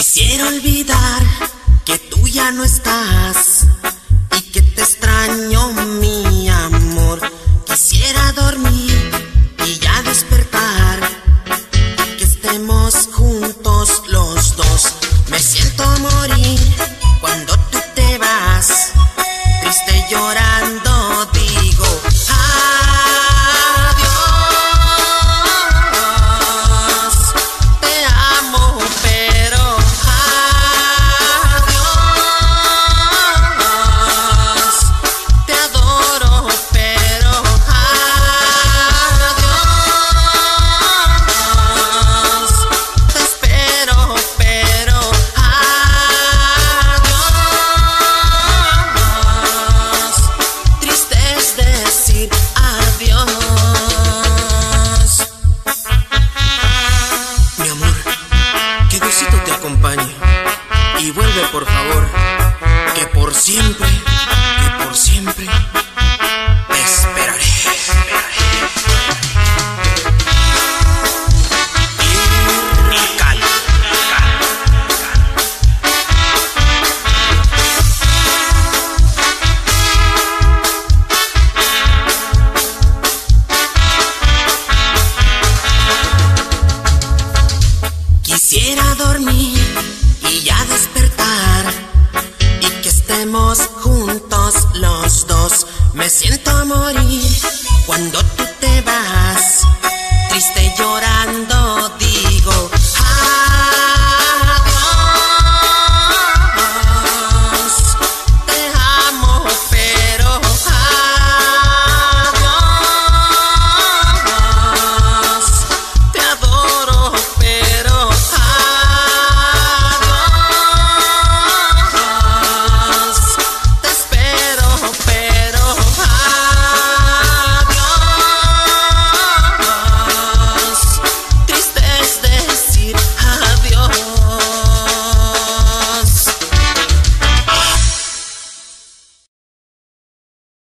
Quisiera olvidar que tú ya no estás y que te extraño, mi amor. Quisiera dormir y ya despertar y que estemos juntos los dos. Me siento morir cuando tú te vas, triste llorando digo adiós. Te amo pero adiós. Te adoro pero adiós. Te espero pero adiós. Triste es decir adiós. Mi amor, que Diosito te acompañe y vuelve por favor, que por siempre te esperaré. Quisiera dormir y ya despertar y que estemos juntos los dos. Me siento a morir cuando tú te vas, triste llorando